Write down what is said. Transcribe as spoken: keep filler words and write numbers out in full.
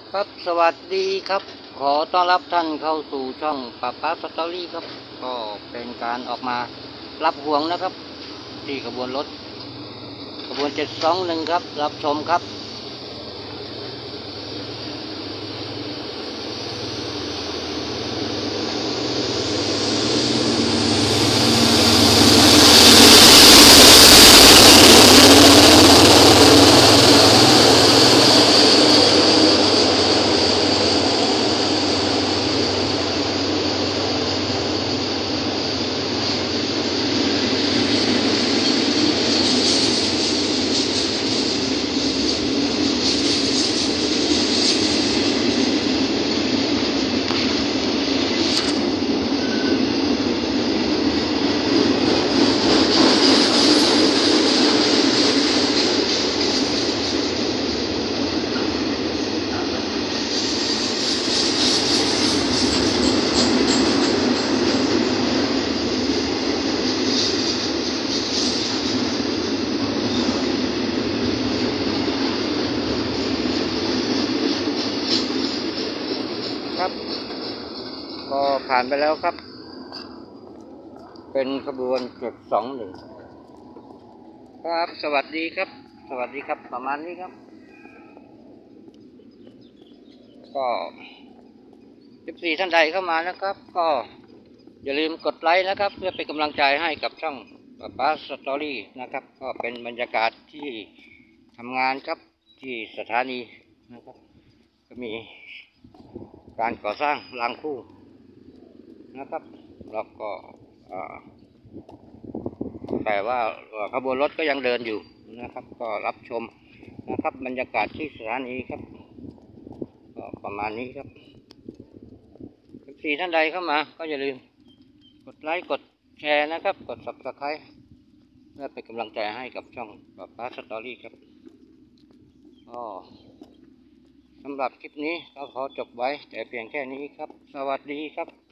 ครับสวัสดีครับขอต้อนรับท่านเข้าสู่ช่องป้าป้าสตอรี่ครับก็เป็นการออกมารับห่วงนะครับที่ขบวนรถขบวนเจ็ดสองหนึ่งครับรับชมครับครับก็ผ่านไปแล้วครับเป็นขบวนเจ็ดสองหนึ่งครับสวัสดีครับสวัสดีครับประมาณนี้ครับก็สิบสี่ท่านใดเข้ามานะครับก็อย่าลืมกดไลค์นะครับเพื่อเป็นกำลังใจให้กับช่องป้าป้าสตอรี่นะครับก็เป็นบรรยากาศที่ทำงานครับที่สถานีนะครับก็มีการก่อสร้างรางคู่นะครับแล้วก็แต่ว่าขบวนรถก็ยังเดินอยู่นะครับก็รับชมนะครับบรรยากาศที่สถานีครับก็ประมาณนี้ครับสี่ท่านใดเข้ามาก็อย่าลืมกดไลค์กดแชร์นะครับกด ซับสไครบ์ เพื่อเป็นกำลังใจให้กับช่องป้าป้าสตอรี่ครับก็สำหรับคลิปนี้ก็ขอจบไว้แต่เพียงแค่นี้ครับสวัสดีครับ